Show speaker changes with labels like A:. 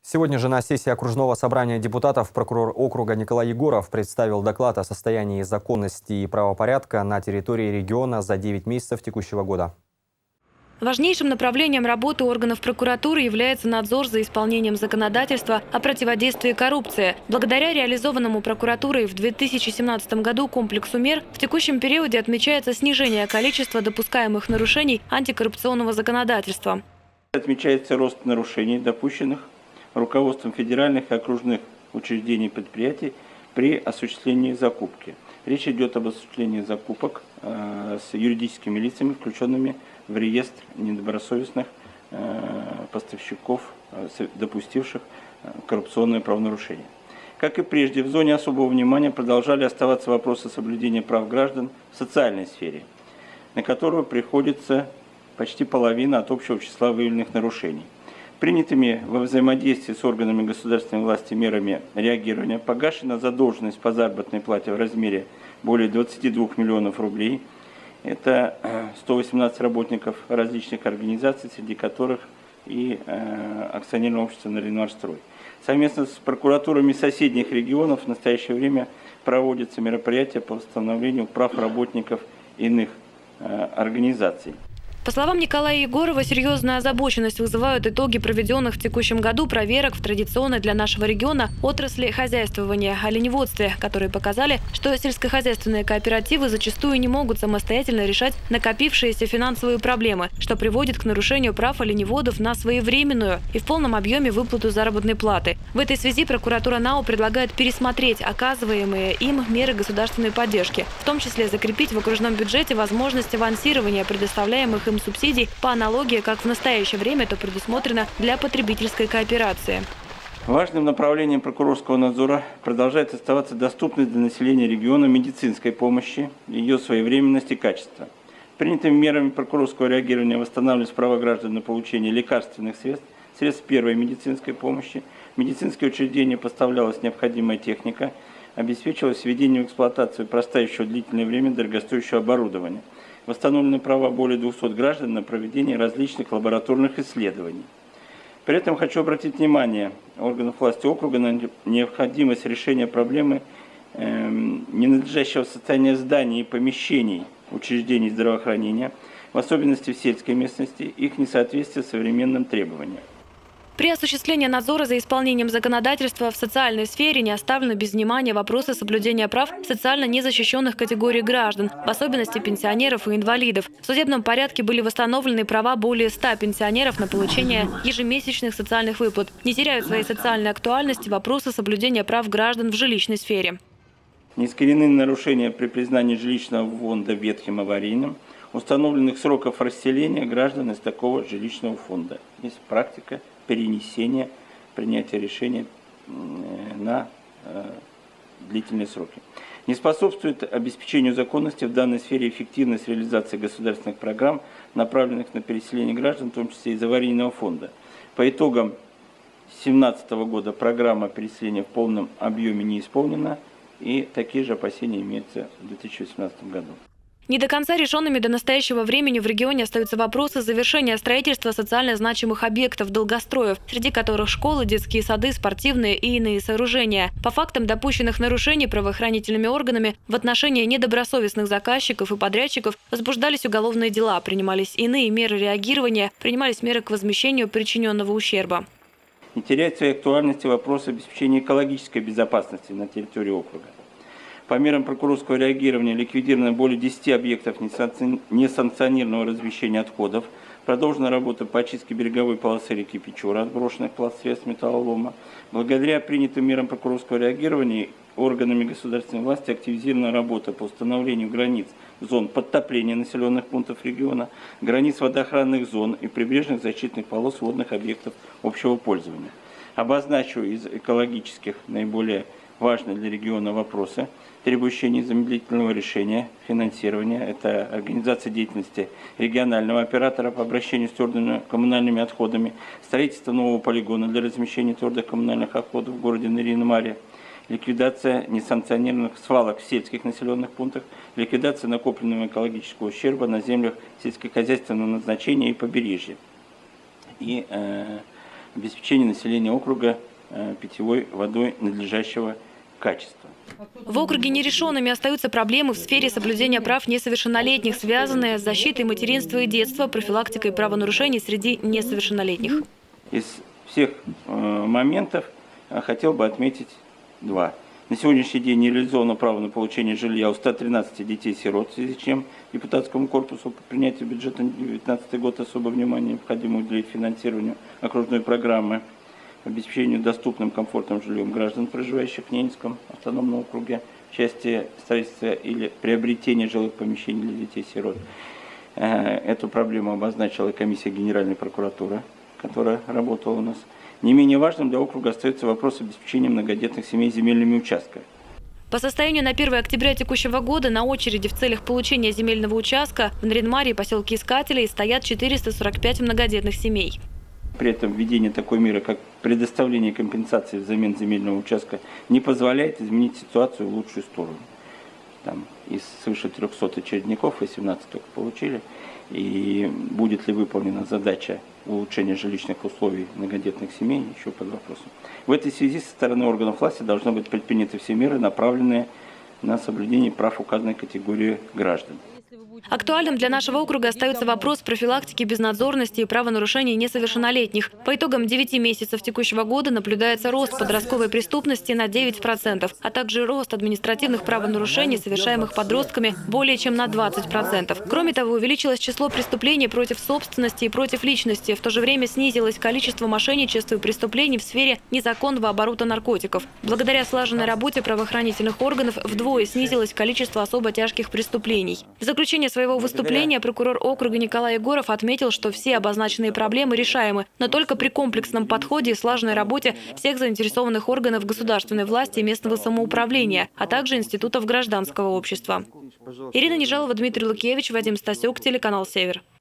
A: Сегодня же на сессии окружного собрания депутатов прокурор округа Николай Егоров представил доклад о состоянии законности и правопорядка на территории региона за 9 месяцев текущего года.
B: Важнейшим направлением работы органов прокуратуры является надзор за исполнением законодательства о противодействии коррупции. Благодаря реализованному прокуратурой в 2017 году комплексу мер в текущем периоде отмечается снижение количества допускаемых нарушений антикоррупционного законодательства.
C: Отмечается рост нарушений, допущенных руководством федеральных и окружных учреждений и предприятий при осуществлении закупки. Речь идет об осуществлении закупок с юридическими лицами, включенными в реестр недобросовестных поставщиков, допустивших коррупционное правонарушение. Как и прежде, в зоне особого внимания продолжали оставаться вопросы соблюдения прав граждан в социальной сфере, на которую приходится почти половина от общего числа выявленных нарушений. Принятыми во взаимодействии с органами государственной власти мерами реагирования погашена задолженность по заработной плате в размере более 22 миллионов рублей. Это 118 работников различных организаций, среди которых и акционерное общество «Наринмарстрой». Совместно с прокуратурами соседних регионов в настоящее время проводятся мероприятия по восстановлению прав работников иных организаций.
B: По словам Николая Егорова, серьезную озабоченность вызывают итоги проведенных в текущем году проверок в традиционной для нашего региона отрасли хозяйствования, оленеводстве, которые показали, что сельскохозяйственные кооперативы зачастую не могут самостоятельно решать накопившиеся финансовые проблемы, что приводит к нарушению прав оленеводов на своевременную и в полном объеме выплату заработной платы. В этой связи прокуратура НАО предлагает пересмотреть оказываемые им меры государственной поддержки, в том числе закрепить в окружном бюджете возможность авансирования предоставляемых им субсидий по аналогии, как в настоящее время это предусмотрено для потребительской кооперации.
C: Важным направлением прокурорского надзора продолжает оставаться доступность для населения региона медицинской помощи, ее своевременность и качество. Принятыми мерами прокурорского реагирования восстанавливались права граждан на получение лекарственных средств первой медицинской помощи. В медицинские учреждения поставлялась необходимая техника, обеспечивалось введение в эксплуатацию простающего длительное время дорогостоящего оборудования. Восстановлены права более 200 граждан на проведение различных лабораторных исследований. При этом хочу обратить внимание органов власти округа на необходимость решения проблемы ненадлежащего состояния зданий и помещений учреждений здравоохранения, в особенности в сельской местности, их несоответствие современным требованиям.
B: При осуществлении надзора за исполнением законодательства в социальной сфере не оставлены без внимания вопросы соблюдения прав социально незащищенных категорий граждан, в особенности пенсионеров и инвалидов. В судебном порядке были восстановлены права более 100 пенсионеров на получение ежемесячных социальных выплат. Не теряют своей социальной актуальности вопросы соблюдения прав граждан в жилищной сфере.
C: Не искореneны нарушения при признании жилищного фонда ветхим аварийным, установленных сроков расселения граждан из такого жилищного фонда. Есть практика перенесения принятия решения на длительные сроки. Не способствует обеспечению законности в данной сфере эффективность реализации государственных программ, направленных на переселение граждан, в том числе из аварийного фонда. По итогам 2017 года программа переселения в полном объеме не исполнена, и такие же опасения имеются в 2018 году.
B: Не до конца решенными до настоящего времени в регионе остаются вопросы завершения строительства социально значимых объектов долгостроев, среди которых школы, детские сады, спортивные и иные сооружения. По фактам допущенных нарушений правоохранительными органами в отношении недобросовестных заказчиков и подрядчиков возбуждались уголовные дела, принимались иные меры реагирования, принимались меры к возмещению причиненного ущерба.
C: Не теряет своей актуальности вопрос обеспечения экологической безопасности на территории округа. По мерам прокурорского реагирования ликвидировано более 10 объектов несанкционированного размещения отходов. Продолжена работа по очистке береговой полосы реки Печора от брошенных пластсредств металлолома. Благодаря принятым мерам прокурорского реагирования органами государственной власти активизирована работа по установлению границ зон подтопления населенных пунктов региона, границ водоохранных зон и прибрежных защитных полос водных объектов общего пользования. Обозначу из экологических наиболее важные для региона вопросы, требующие незамедлительного решения, финансирования. Это организация деятельности регионального оператора по обращению с твердыми коммунальными отходами, строительство нового полигона для размещения твердых коммунальных отходов в городе Нарин-Маре, ликвидация несанкционированных свалок в сельских населенных пунктах, ликвидация накопленного экологического ущерба на землях сельскохозяйственного назначения и побережья. И обеспечение населения округа питьевой водой надлежащего качества.
B: В округе нерешенными остаются проблемы в сфере соблюдения прав несовершеннолетних, связанные с защитой материнства и детства, профилактикой правонарушений среди несовершеннолетних.
C: Из всех моментов хотел бы отметить два. На сегодняшний день не реализовано право на получение жилья у 113 детей-сирот, в связи с чем депутатскому корпусу по принятию бюджета на 2019 год особое внимание необходимо уделить финансированию окружной программы, обеспечению доступным комфортным жильем граждан, проживающих в Ненецком автономном округе, в части строительства или приобретения жилых помещений для детей-сирот. Эту проблему обозначила комиссия Генеральной прокуратуры, которая работала у нас. Не менее важным для округа остается вопрос обеспечения многодетных семей земельными участками.
B: По состоянию на 1 октября текущего года на очереди в целях получения земельного участка в Наринмаре и поселке Искателей стоят 445 многодетных семей.
C: При этом введение такой меры, как предоставление компенсации взамен земельного участка, не позволяет изменить ситуацию в лучшую сторону. Там из свыше 300 очередников 18 только получили. И будет ли выполнена задача улучшения жилищных условий многодетных семей, еще под вопросом. В этой связи со стороны органов власти должны быть предприняты все меры, направленные на соблюдение прав указанной категории граждан.
B: Актуальным для нашего округа остается вопрос профилактики безнадзорности и правонарушений несовершеннолетних. По итогам 9 месяцев текущего года наблюдается рост подростковой преступности на 9%, а также рост административных правонарушений, совершаемых подростками, более чем на 20%. Кроме того, увеличилось число преступлений против собственности и против личности. В то же время снизилось количество мошенничеств и преступлений в сфере незаконного оборота наркотиков. Благодаря слаженной работе правоохранительных органов вдвое снизилось количество особо тяжких преступлений. В заключение своего выступления прокурор округа Николай Егоров отметил, что все обозначенные проблемы решаемы, но только при комплексном подходе и слаженной работе всех заинтересованных органов государственной власти и местного самоуправления, а также институтов гражданского общества. Ирина Нежалова, Дмитрий Лукевич, Вадим Стасюк, телеканал «Север».